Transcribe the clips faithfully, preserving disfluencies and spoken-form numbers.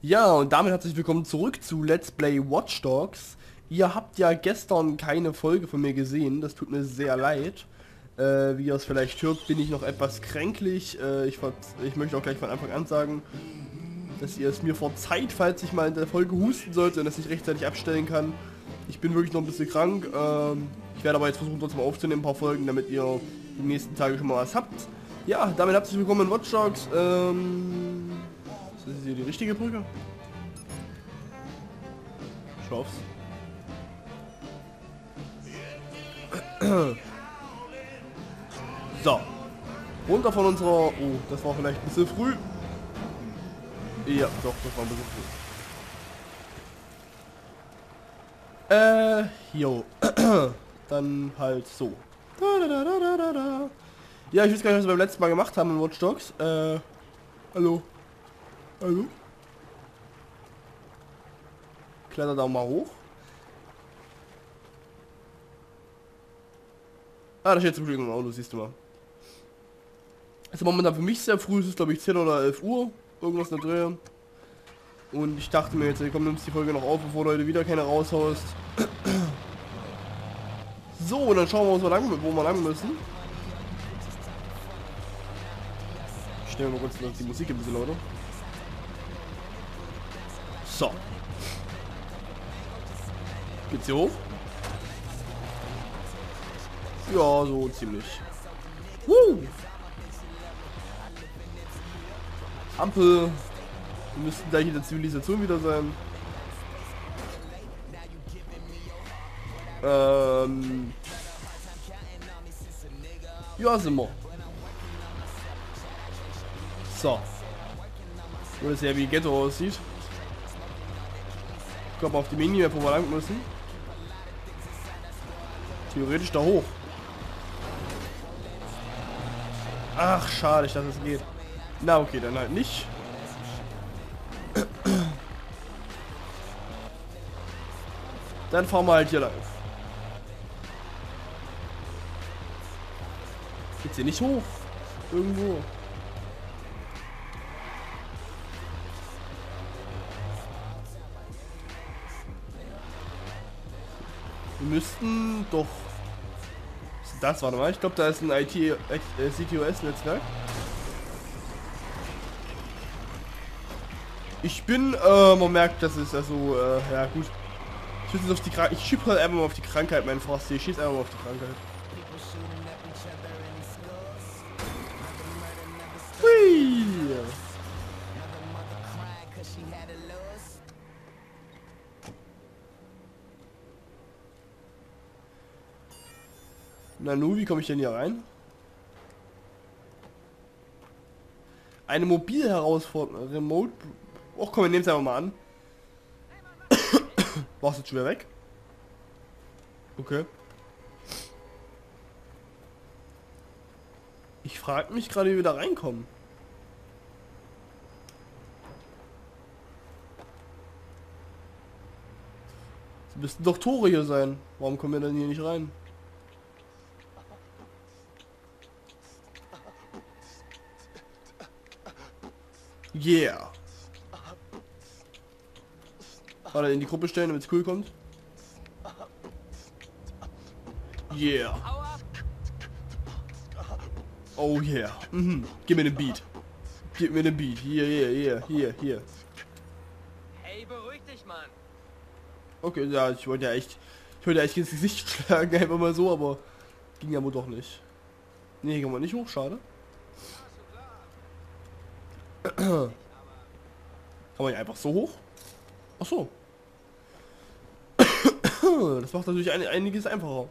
Ja, und damit herzlich willkommen zurück zu Let's Play Watch Dogs. Ihr habt ja gestern keine Folge von mir gesehen, das tut mir sehr leid. Äh, wie ihr es vielleicht hört, bin ich noch etwas kränklich. Äh, ich, ich möchte auch gleich von Anfang an sagen, dass ihr es mir verzeiht, falls ich mal in der Folge husten sollte und das nicht rechtzeitig abstellen kann. Ich bin wirklich noch ein bisschen krank. Ähm, ich werde aber jetzt versuchen, trotzdem aufzunehmen, ein paar Folgen, damit ihr die nächsten Tage schon mal was habt. Ja, damit herzlich willkommen in Watch Dogs. Ähm, ist das hier die richtige Brücke? Ich hoff's. So. Runter von unserer... Oh, das war vielleicht ein bisschen früh. Ja, doch, das war ein bisschen früh. Äh, jo. Dann halt so. Ja, ich weiß gar nicht, was wir beim letzten Mal gemacht haben in Watch Dogs. Äh, hallo. Hallo. Kletter da mal hoch. Ah, da steht zum Glück ein Auto, siehst du mal. Also momentan für mich sehr früh, es ist glaube ich zehn oder elf Uhr, irgendwas in der Dreh. Und ich dachte mir jetzt, komm, nimmst die Folge noch auf, bevor du heute wieder keine raushaust. So, und dann schauen wir uns mal lang, wo wir lang müssen. Ich stelle mal kurz die Musik ein bisschen lauter. So. Geht's hier hoch? Ja, so ziemlich. Woo! Ampel. Wir müssten gleich in der Zivilisation wieder sein. Ähm. Ja, sind wir. So. Wo das ja wie Ghetto aussieht. Kommen auf die Mini-Map, wo wir lang müssen. Theoretisch da hoch. Ach, schade, ich dachte, es geht. Na, okay, dann halt nicht. Dann fahren wir halt hier lang. Geht's hier nicht hoch? Irgendwo. Wir müssten doch... Was ist das? Warte mal, ich glaube, da ist ein I T, äh, C T O S-Netzwerk. Ich bin, äh, man merkt, das ist also, äh, ja gut. Ich schieße auf die Krankheit. Ich schiebe halt einfach mal auf die Krankheit, mein Frosty. Ich schieße einfach mal auf die Krankheit. Hui! Nanu, wie komme ich denn hier rein? Eine mobile Herausforderung. Remote. Och komm, wir nehmen es einfach mal an. Warst du jetzt schon wieder weg? Okay. Ich frage mich gerade, wie wir da reinkommen. Es müssten doch Tore hier sein. Warum kommen wir denn hier nicht rein? Yeah. Warte, in die Gruppe stellen, damit es cool kommt. Yeah. Oh yeah. Mhm. Gib mir den Beat. Gib mir den Beat. Hier, hier, hier, hier, hier. Hey, beruhig dich, Mann. Okay, ja, ich wollte ja echt... Ich wollte ja echt ins Gesicht schlagen, einfach mal so, aber... Ging ja wohl doch nicht. Nee, kann man nicht hoch, schade. Kann man ja einfach so hoch? Ach so. Das macht natürlich ein, einiges einfacher.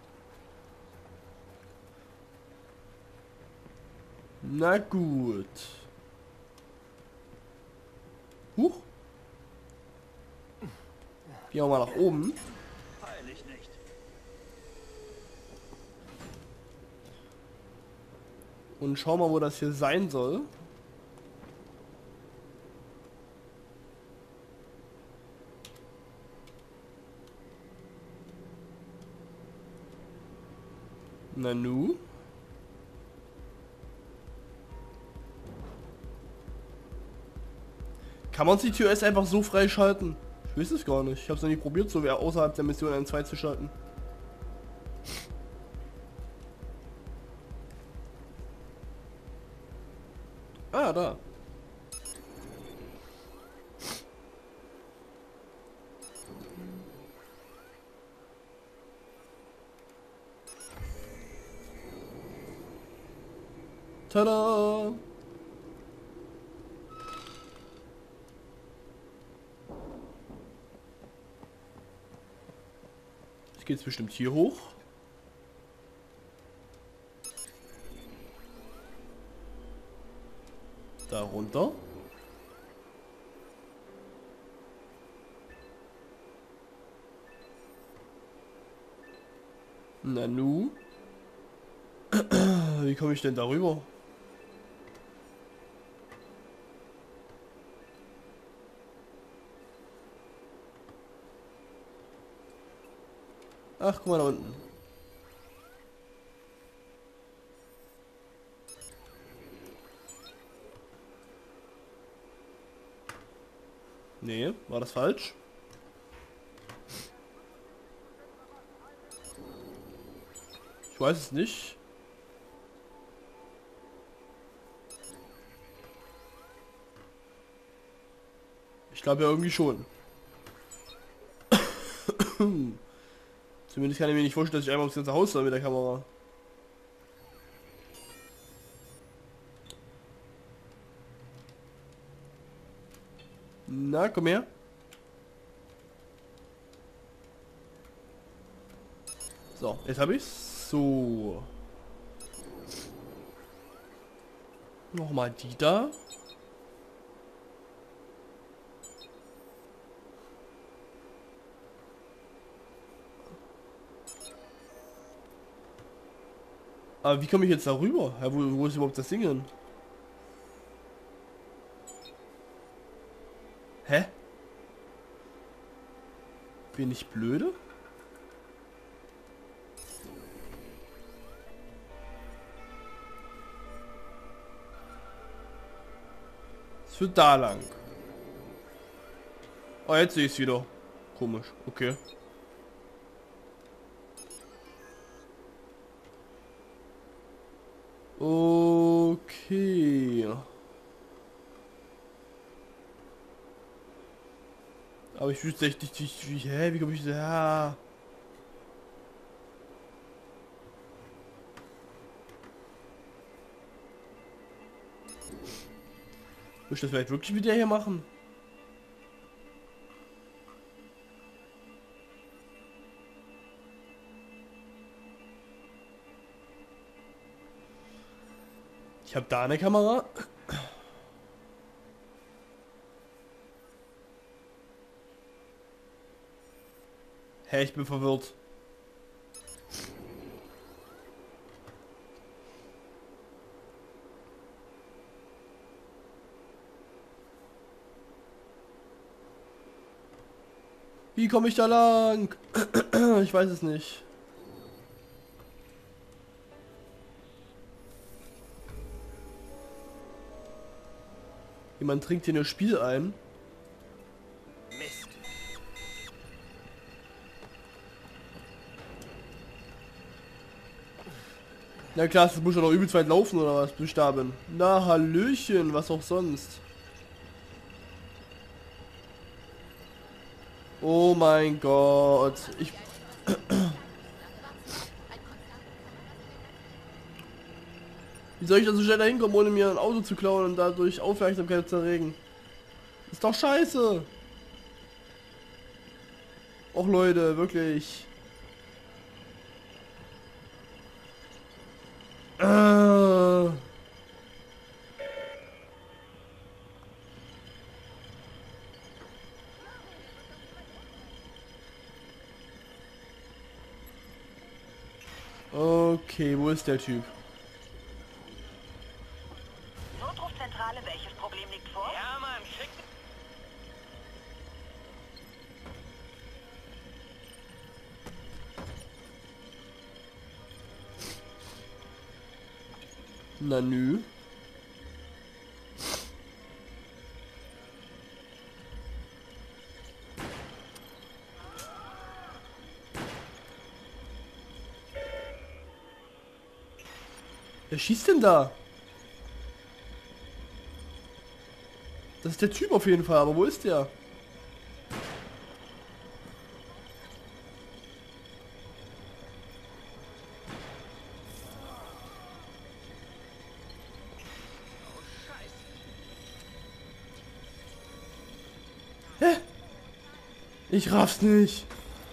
Na gut. Huch. Gehen wir mal nach oben. Und schauen mal, wo das hier sein soll. Nanu. Kann man die Tür erst einfach so freischalten? Ich weiß es gar nicht. Ich habe es noch nie probiert, so wie außerhalb der Mission eins zwei zu schalten. Ah, da. Tada! Jetzt geht's bestimmt hier hoch. Da runter. Nanu. Wie komme ich denn darüber? Ach, guck mal da unten. Nee, war das falsch? Ich weiß es nicht. Ich glaube ja irgendwie schon. Zumindest kann ich mir nicht vorstellen, dass ich einmal aufs ganze Haus soll mit der Kamera. Na, komm her. So, jetzt habe ich's. So. Nochmal die da. Aber wie komme ich jetzt darüber? Ja, wo, wo ist überhaupt das Ding hin? Hä? Bin ich blöde? Es führt da lang. Oh, jetzt sehe ich es wieder. Komisch, okay. Okay. Aber ich wüsste echt nicht, wie, wie, hä, wie komme ich da? Muss ich das vielleicht wirklich mit der hier machen? Ich habe da eine Kamera. Hä, ich bin verwirrt. Wie komme ich da lang? Ich weiß es nicht. Jemand trinkt hier ein Spiel ein. Mist. Na klar, das muss ja noch übelst weit laufen oder was, Buchstaben. Na Hallöchen, was auch sonst. Oh mein Gott. Ich... Wie soll ich da so schnell da hinkommen, ohne mir ein Auto zu klauen und dadurch Aufmerksamkeit zu erregen? Ist doch scheiße. Och Leute, wirklich. Äh. Okay, wo ist der Typ? Notrufzentrale, welches Problem liegt vor? Ja, Mann, schick. Na nü. Wer schießt denn da? Das ist der Typ auf jeden Fall, aber wo ist der? Hä? Ich raff's nicht.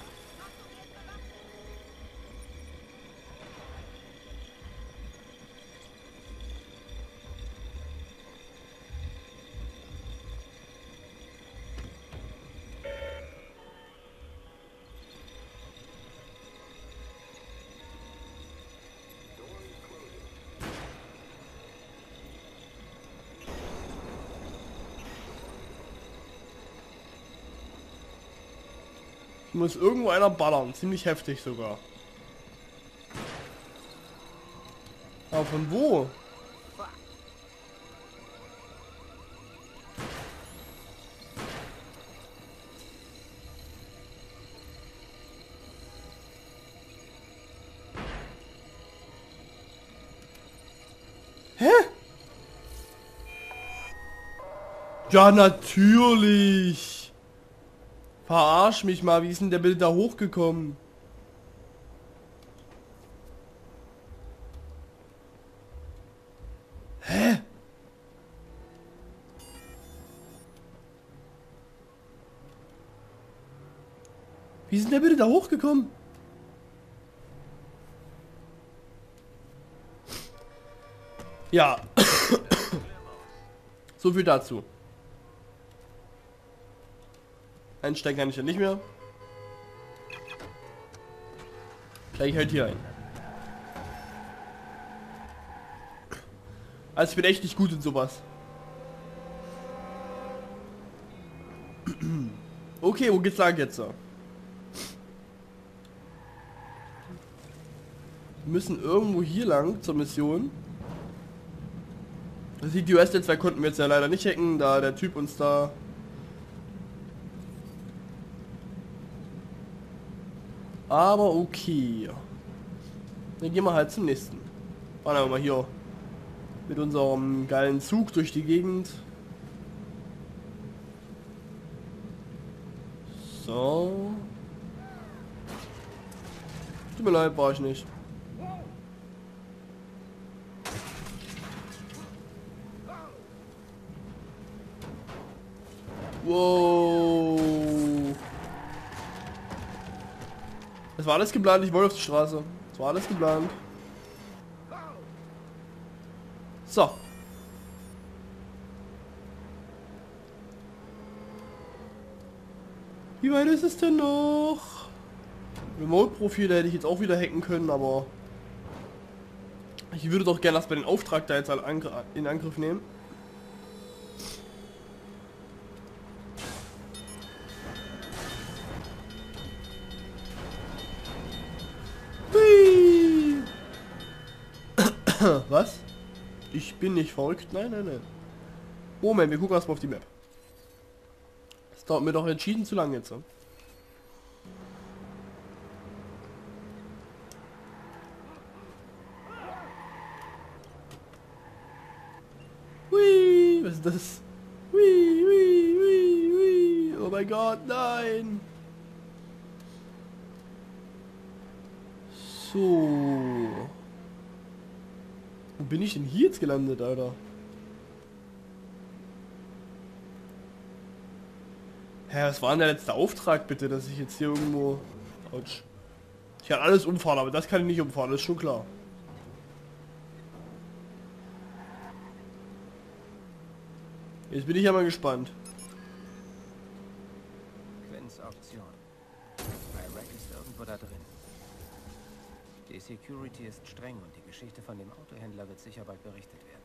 Muss irgendwo einer ballern, ziemlich heftig sogar. Aber von wo? Hä? Ja, natürlich. Verarsch mich mal, wie ist denn der Bild da hochgekommen? Hä? Wie ist denn der Bild da hochgekommen? Ja. So viel dazu. Einsteigen kann ich ja nicht mehr. Gleich halt hier ein. Also ich bin echt nicht gut in sowas. Okay, wo geht's lang jetzt? Wir müssen irgendwo hier lang zur Mission. Das die U S-Netzwerk konnten wir jetzt ja leider nicht hacken, da der Typ uns da... Aber okay. Dann gehen wir halt zum nächsten. Fahren wir mal hier mit unserem geilen Zug durch die Gegend. So. Tut mir leid, war ich nicht. Wow. Das war alles geplant, ich wollte auf die Straße. Das war alles geplant. So. Wie weit ist es denn noch? Remote-Profil, da hätte ich jetzt auch wieder hacken können, aber... Ich würde doch gerne erstmal den Auftrag da jetzt halt in Angriff nehmen. Was? Ich bin nicht verrückt. Nein, nein, nein. Moment, wir gucken erstmal auf die Map. Das dauert mir doch entschieden zu lang jetzt. Hui, was ist das? Hui, hui, hui, hui. Oh mein Gott, nein. So. Wo bin ich denn hier jetzt gelandet, Alter? Hä, was war denn der letzte Auftrag bitte, dass ich jetzt hier irgendwo... Autsch. Ich kann alles umfahren, aber das kann ich nicht umfahren, das ist schon klar. Jetzt bin ich ja mal gespannt. Quinz-Option. iRack ist irgendwo da drin. Die Security ist streng und die Geschichte von dem Autohändler wird sicher bald berichtet werden.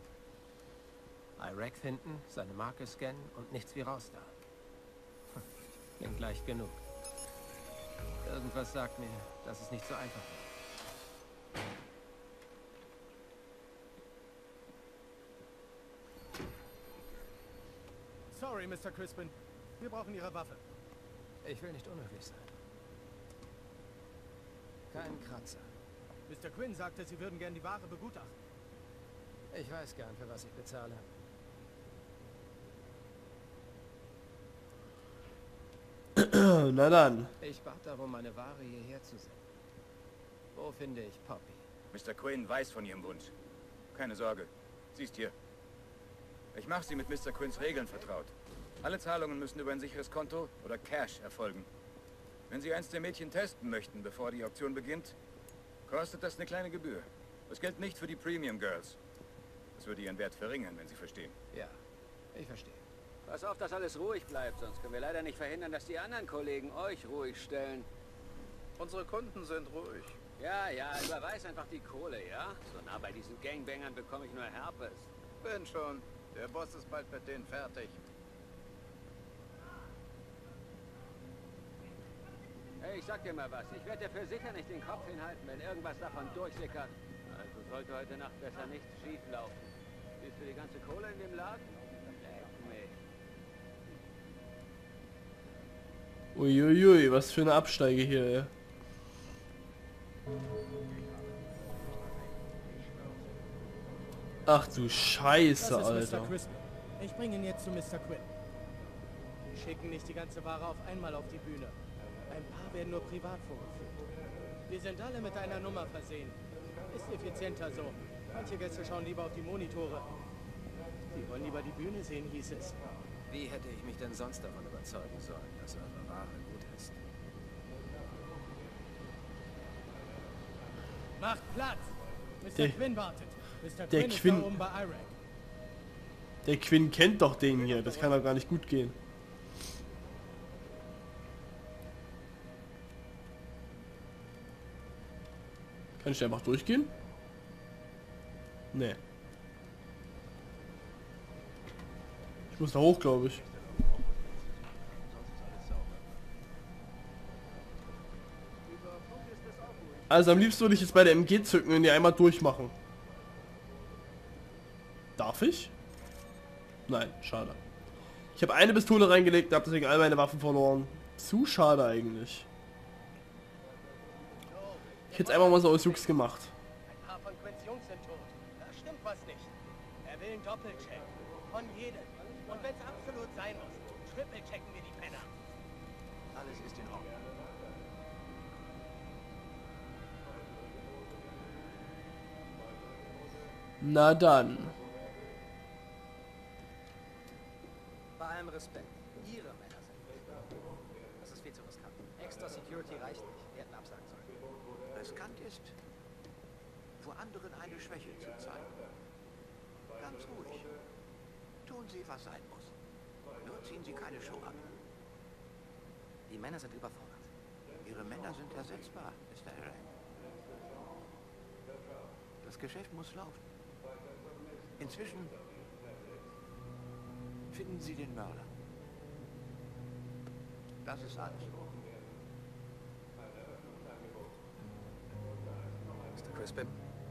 iRack finden, seine Marke scannen und nichts wie raus da. Klingt leicht genug. Irgendwas sagt mir, dass es nicht so einfach ist. Sorry, Mister Crispin. Wir brauchen Ihre Waffe. Ich will nicht unhöflich sein. Kein Kratzer. Mister Quinn sagte, Sie würden gern die Ware begutachten. Ich weiß gern, für was ich bezahle. Na dann. Ich bat darum, meine Ware hierher zu senden. Wo finde ich Poppy? Mister Quinn weiß von Ihrem Wunsch. Keine Sorge. Sie ist hier. Ich mache Sie mit Mister Quinns Regeln vertraut. Alle Zahlungen müssen über ein sicheres Konto oder Cash erfolgen. Wenn Sie eins der Mädchen testen möchten, bevor die Auktion beginnt, kostet das eine kleine Gebühr. Das gilt nicht für die Premium Girls. Das würde ihren Wert verringern, wenn Sie verstehen. Ja, ich verstehe. Pass auf, dass alles ruhig bleibt, sonst können wir leider nicht verhindern, dass die anderen Kollegen euch ruhig stellen. Unsere Kunden sind ruhig. Ja, ja, überweis einfach die Kohle, ja? So nah bei diesen Gangbangern bekomme ich nur Herpes. Bin schon. Der Boss ist bald mit denen fertig. Hey, ich sag dir mal was. Ich werde dir für sicher nicht den Kopf hinhalten, wenn irgendwas davon durchsickert. Also sollte heute Nacht besser nichts schief laufen. Siehst du die ganze Kohle in dem Laden? Leck mich. Uiuiui, was für eine Absteige hier, ey. Ach du Scheiße, Das ist Alter. Mister Crispin. Ich bringe ihn jetzt zu Mister Quinn. Wir schicken nicht die ganze Ware auf einmal auf die Bühne. Ein paar werden nur privat vorgeführt. Wir sind alle mit einer Nummer versehen. Ist effizienter so. Manche Gäste schauen lieber auf die Monitore. Die wollen lieber die Bühne sehen, hieß es. Wie hätte ich mich denn sonst davon überzeugen sollen, dass eure Ware gut ist? Macht Platz! Mister Der- Quinn wartet. Mister der Quinn ist Quinn- da oben bei Iraq. Der Quinn kennt doch den hier, das kann doch gar nicht gut gehen. Kann ich einfach durchgehen? Nee. Ich muss da hoch, glaube ich. Also am liebsten würde ich jetzt bei der M G zücken und die einmal durchmachen. Darf ich? Nein, schade. Ich habe eine Pistole reingelegt und habe deswegen all meine Waffen verloren. Zu schade eigentlich. Ich hätte es einfach mal so aus Jux gemacht. Ein paar von Quinns Jungs sind tot. Da stimmt was nicht. Er will einen Doppelcheck. Von jedem. Und wenn es absolut sein muss, triple-checken wir die Penner. Alles ist in Ordnung. Na dann. Bei allem Respekt. Ihre Männer sind nicht. Das ist viel zu riskant. Extra Security reicht nicht. Wir hätten absagen sollen. Riskant ist, vor anderen eine Schwäche zu zeigen. Ganz ruhig. Tun Sie, was sein muss. Nur ziehen Sie keine Show ab. Die Männer sind überfordert. Ihre Männer sind ersetzbar, Mister Iraq. Das Geschäft muss laufen. Inzwischen finden Sie den Mörder. Das ist alles. Mister Crispin?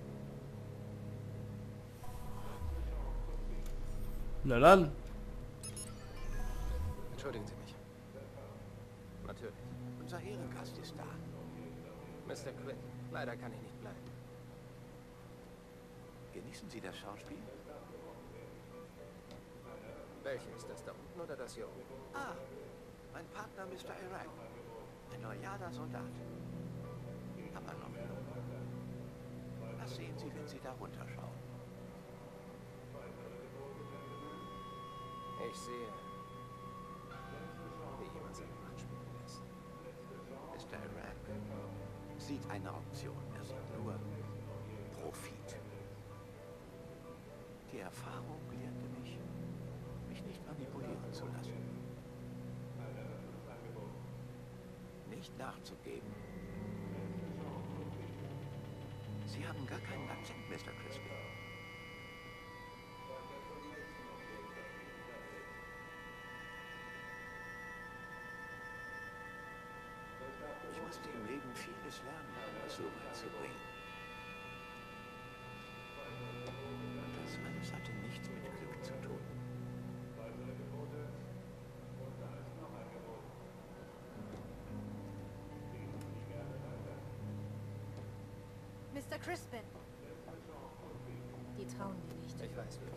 Na dann. Entschuldigen Sie mich. Natürlich. Unser Ehrengast ist da. Mister Quinn, leider kann ich nicht bleiben. Genießen Sie das Schauspiel? Welches? Das da unten oder das hier oben? Ah, mein Partner Mister Iraq. Ein loyaler Soldat. Aber noch jung. Was sehen Sie, wenn Sie da runterschauen? Ich sehe, wie jemand seine Macht spielen lässt. Mister Iraq sieht eine Option. Er sieht nur Profit. Die Erfahrung lehrte mich, mich nicht manipulieren zu lassen. Nicht nachzugeben. Sie haben gar keinen Akzent, Mister Crispin. Ich musste im Leben vieles lernen, um es so weit zu bringen. Und das alles hatte nichts mit Glück zu tun. Mister Crispin. Die trauen mir nicht. Ich weiß, wie.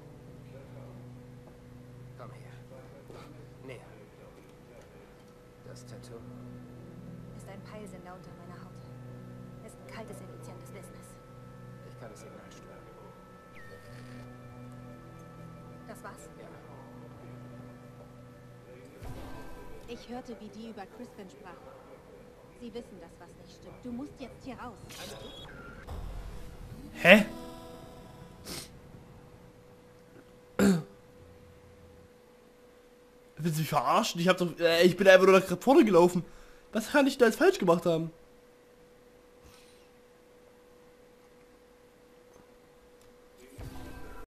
Komm her. Näher. Das Tattoo. Ist ein Peilsender unter meiner Haut. Ist ein kaltes, effizientes Business. Ich kann das Signal stören. Das war's? Ja. Ich hörte, wie die über Crispin sprachen. Sie wissen, dass was nicht stimmt. Du musst jetzt hier raus. Hä? Willst du mich verarschen? Ich hab doch... Äh, ich bin einfach nur nach vorne gelaufen. Was kann ich da jetzt falsch gemacht haben?